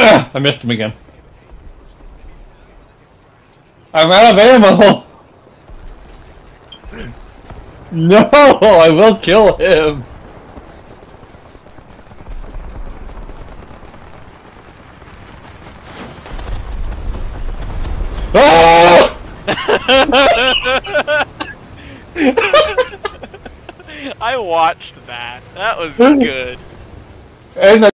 I missed him again. I'm out of ammo! No! I will kill him! Oh! I watched that. That was good. And